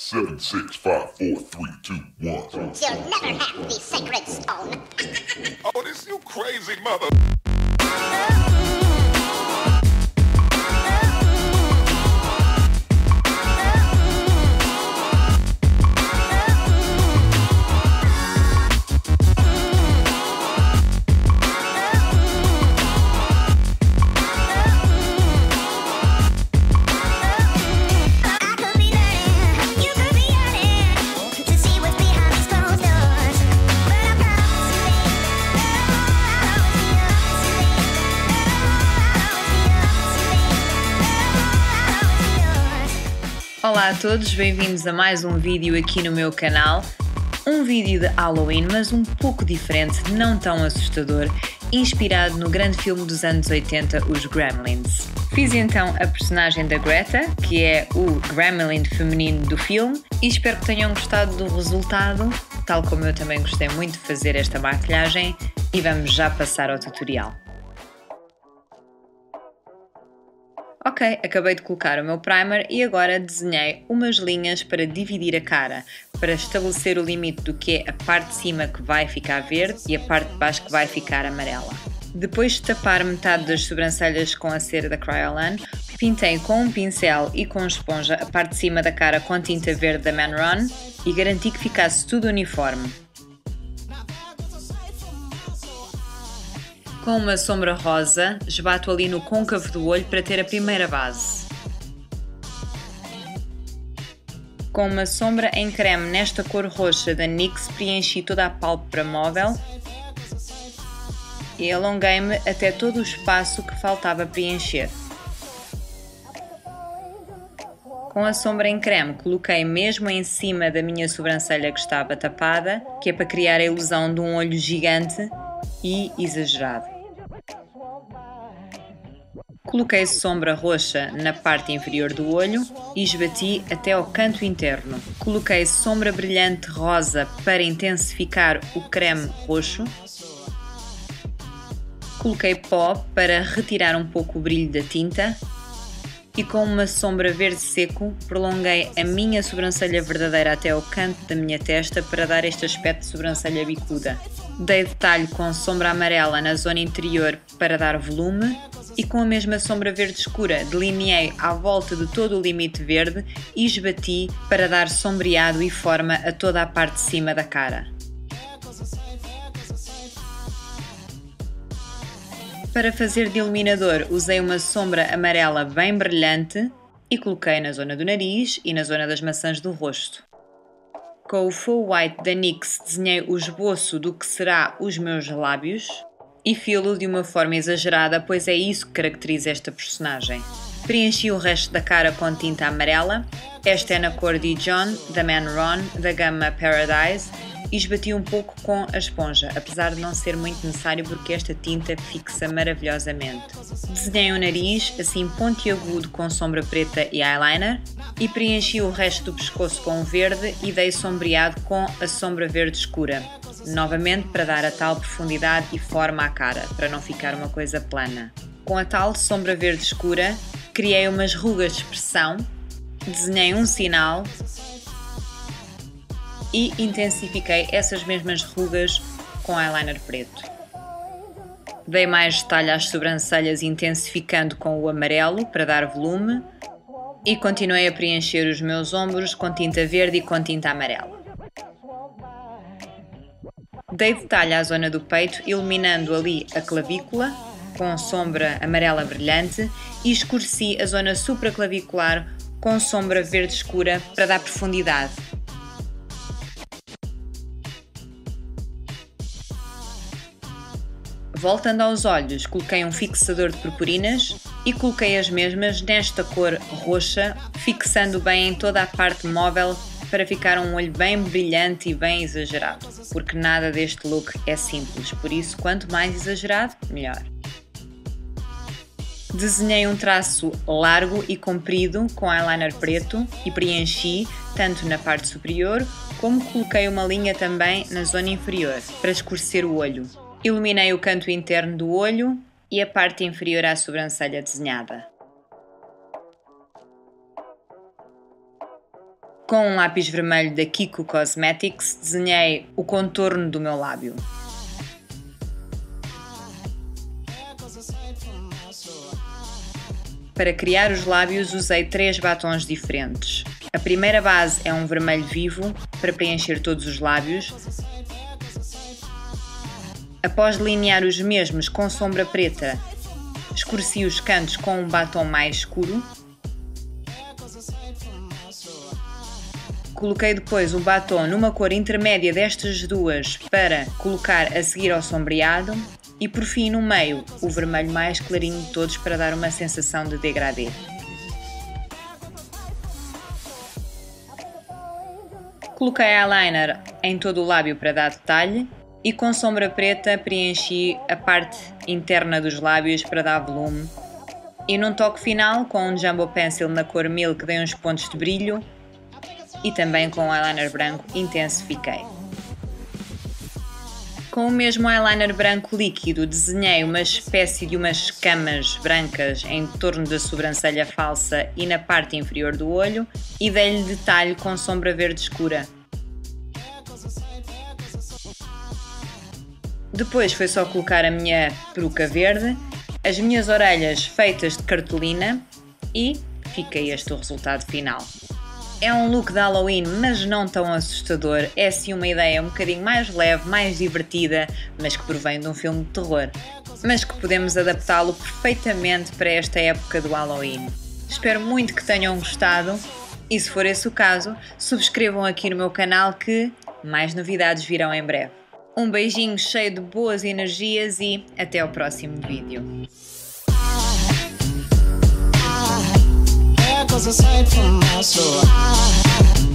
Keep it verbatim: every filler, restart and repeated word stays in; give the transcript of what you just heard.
Seven, six, five, four, three, two, one. You'll never have the sacred stone. Oh, this you crazy mother. Olá a todos, bem-vindos a mais um vídeo aqui no meu canal. Um vídeo de Halloween, mas um pouco diferente, não tão assustador, inspirado no grande filme dos anos oitenta, Os Gremlins. Fiz então a personagem da Greta, que é o Gremlin feminino do filme, e espero que tenham gostado do resultado, tal como eu também gostei muito de fazer esta maquilhagem, e vamos já passar ao tutorial. Ok, acabei de colocar o meu primer e agora desenhei umas linhas para dividir a cara, para estabelecer o limite do que é a parte de cima que vai ficar verde e a parte de baixo que vai ficar amarela. Depois de tapar metade das sobrancelhas com a cera da Kryolan, pintei com um pincel e com esponja a parte de cima da cara com tinta verde da Manron e garanti que ficasse tudo uniforme. Com uma sombra rosa, esbato ali no côncavo do olho para ter a primeira base. Com uma sombra em creme nesta cor roxa da NYX, preenchi toda a pálpebra móvel e alonguei-me até todo o espaço que faltava preencher. Com a sombra em creme, coloquei mesmo em cima da minha sobrancelha que estava tapada, que é para criar a ilusão de um olho gigante e exagerado. Coloquei sombra roxa na parte inferior do olho e esbati até ao canto interno. Coloquei sombra brilhante rosa para intensificar o creme roxo. Coloquei pó para retirar um pouco o brilho da tinta. E com uma sombra verde seco, prolonguei a minha sobrancelha verdadeira até ao canto da minha testa para dar este aspecto de sobrancelha bicuda. Dei detalhe com sombra amarela na zona interior para dar volume e com a mesma sombra verde escura delineei à volta de todo o limite verde e esbati para dar sombreado e forma a toda a parte de cima da cara. Para fazer de iluminador, usei uma sombra amarela bem brilhante e coloquei na zona do nariz e na zona das maçãs do rosto. Com o Full White da NYX desenhei o esboço do que será os meus lábios e filo de uma forma exagerada, pois é isso que caracteriza esta personagem. Preenchi o resto da cara com tinta amarela, esta é na cor Dijon, da Manron, da gama Paradise, e esbati um pouco com a esponja, apesar de não ser muito necessário porque esta tinta fixa maravilhosamente. Desenhei o nariz, assim pontiagudo com sombra preta e eyeliner, e preenchi o resto do pescoço com o verde e dei sombreado com a sombra verde escura, novamente para dar a tal profundidade e forma à cara, para não ficar uma coisa plana. Com a tal sombra verde escura, criei umas rugas de expressão, desenhei um sinal e intensifiquei essas mesmas rugas com eyeliner preto. Dei mais detalhe às sobrancelhas intensificando com o amarelo para dar volume e continuei a preencher os meus ombros com tinta verde e com tinta amarela. Dei detalhe à zona do peito, iluminando ali a clavícula com sombra amarela brilhante e escureci a zona supraclavicular com sombra verde escura para dar profundidade. Voltando aos olhos, coloquei um fixador de purpurinas e coloquei as mesmas nesta cor roxa, fixando bem em toda a parte móvel para ficar um olho bem brilhante e bem exagerado, porque nada deste look é simples, por isso quanto mais exagerado, melhor. Desenhei um traço largo e comprido com eyeliner preto e preenchi tanto na parte superior como coloquei uma linha também na zona inferior para escurecer o olho. Iluminei o canto interno do olho e a parte inferior à sobrancelha desenhada. Com um lápis vermelho da Kiko Cosmetics, desenhei o contorno do meu lábio. Para criar os lábios, usei três batons diferentes. A primeira base é um vermelho vivo, para preencher todos os lábios. Após delinear os mesmos com sombra preta, escureci os cantos com um batom mais escuro. Coloquei depois o batom numa cor intermédia destas duas para colocar a seguir ao sombreado. E por fim, no meio, o vermelho mais clarinho de todos para dar uma sensação de degradê. Coloquei eyeliner em todo o lábio para dar detalhe e com sombra preta preenchi a parte interna dos lábios para dar volume. E num toque final, com um Jumbo Pencil na cor Milk, dei uns pontos de brilho e também com o eyeliner branco intensifiquei. Com o mesmo eyeliner branco líquido, desenhei uma espécie de umas escamas brancas em torno da sobrancelha falsa e na parte inferior do olho e dei-lhe detalhe com sombra verde escura. Depois foi só colocar a minha peruca verde, as minhas orelhas feitas de cartolina e fica este o resultado final. É um look de Halloween, mas não tão assustador. É sim uma ideia um bocadinho mais leve, mais divertida, mas que provém de um filme de terror. Mas que podemos adaptá-lo perfeitamente para esta época do Halloween. Espero muito que tenham gostado e, se for esse o caso, subscrevam aqui no meu canal que mais novidades virão em breve. Um beijinho cheio de boas energias e até ao próximo vídeo. Cause aside from my soul